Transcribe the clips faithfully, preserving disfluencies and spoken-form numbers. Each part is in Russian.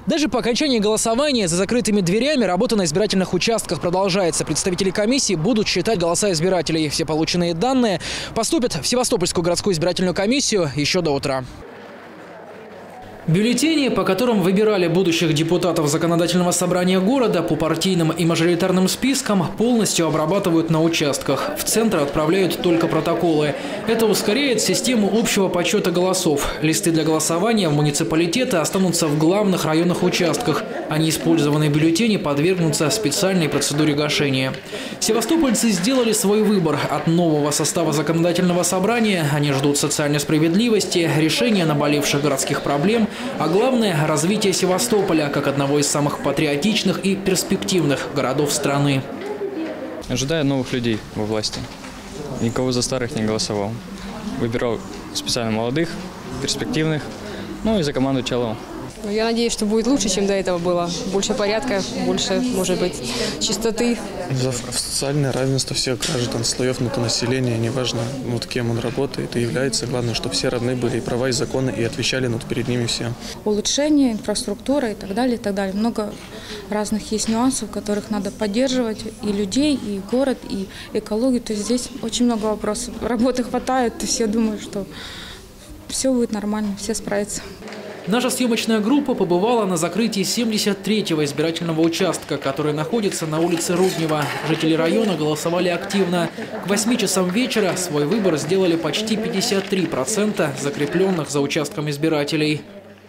Даже по окончании голосования за закрытыми дверями работа на избирательных участках продолжается. Представители комиссии будут считать голоса избирателей. Все полученные данные поступят в Севастопольскую городскую избирательную комиссию еще до утра. Бюллетени, по которым выбирали будущих депутатов законодательного собрания города по партийным и мажоритарным спискам, полностью обрабатывают на участках. В центр отправляют только протоколы. Это ускоряет систему общего подсчета голосов. Листы для голосования в муниципалитеты останутся в главных районных участках, а неиспользованные бюллетени подвергнутся специальной процедуре гашения. Севастопольцы сделали свой выбор. От нового состава законодательного собрания они ждут социальной справедливости, решения наболевших городских проблем, а главное – развитие Севастополя как одного из самых патриотичных и перспективных городов страны. Ожидаю новых людей во власти. Никого за старых не голосовал. Выбирал специально молодых, перспективных, ну и за команду Чалова. Я надеюсь, что будет лучше, чем до этого было. Больше порядка, больше, может быть, чистоты. За социальное равенство всех граждан, слоев населения, неважно, ну, кем он работает и является. Главное, чтобы все равны были, и права, и законы, и отвечали ну, перед ними все. Улучшение, инфраструктура и так далее, и так далее. Много разных есть нюансов, которых надо поддерживать и людей, и город, и экологию. То есть здесь очень много вопросов. Работы хватает, и все думают, что все будет нормально, все справятся. Наша съемочная группа побывала на закрытии семьдесят третьего избирательного участка, который находится на улице Руднева. Жители района голосовали активно. К восьми часам вечера свой выбор сделали почти пятьдесят три процента закрепленных за участком избирателей.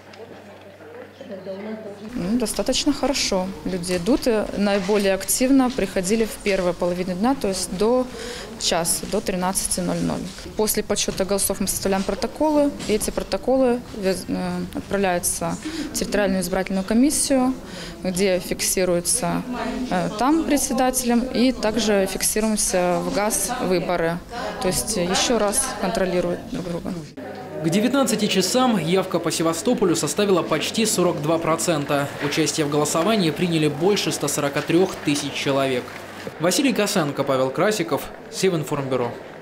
Достаточно хорошо. Люди идут и наиболее активно приходили в первую половину дня, то есть до часа, до тринадцати ноль-ноль. После подсчета голосов мы составляем протоколы, и эти протоколы отправляются в территориальную избирательную комиссию, где фиксируются там председателем, и также фиксируемся в ГАЗ выборы. То есть еще раз контролируют друг друга. К девятнадцати часам явка по Севастополю составила почти сорок два процента. Участие в голосовании приняли больше ста сорока трёх тысяч человек. Василий Косенко, Павел Красиков, Севинформбюро.